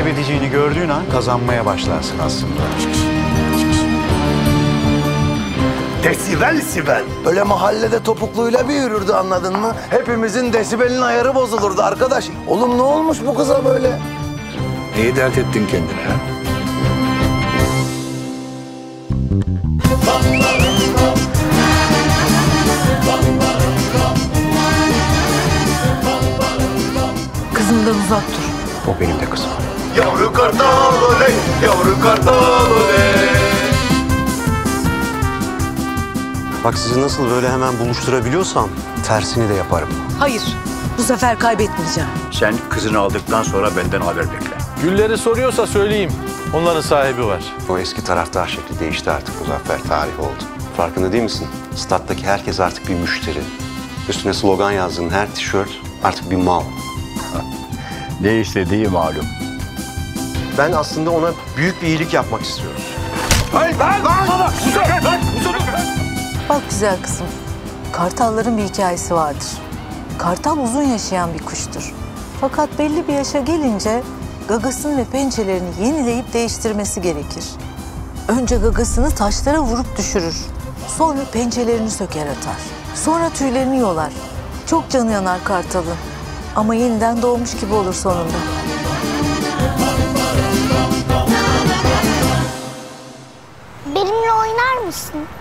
kaybedeceğini gördüğün an kazanmaya başlarsın aslında. Desibel Sibel. Öyle mahallede topukluyla bir yürürdü, anladın mı? Hepimizin desibelin ayarı bozulurdu arkadaş. Oğlum ne olmuş bu kıza böyle? Neyi dert ettin kendine ha? Kızımdan uzak dur. O benim de kızım. Yavru kartal oley, yavru kartal oley. Bak sizi nasıl böyle hemen buluşturabiliyorsam tersini de yaparım. Hayır, bu sefer kaybetmeyeceğim. Sen kızını aldıktan sonra benden haber bekle. Gülleri soruyorsa söyleyeyim. Onların sahibi var. O eski taraftar şekli değişti artık, Muzaffer tarihi oldu. Farkında değil misin? Stat'taki herkes artık bir müşteri. Üstüne slogan yazdığın her tişört artık bir mal. Ne istediği malum. Ben aslında ona büyük bir iyilik yapmak istiyorum. Bak güzel kızım, kartalların bir hikayesi vardır. Kartal uzun yaşayan bir kuştur. Fakat belli bir yaşa gelince gagasını ve pençelerini yenileyip değiştirmesi gerekir. Önce gagasını taşlara vurup düşürür. Sonra pençelerini söker atar. Sonra tüylerini yolar. Çok canı yanar kartalın. Ama yeniden doğmuş gibi olur sonunda. Benimle oynar mısın?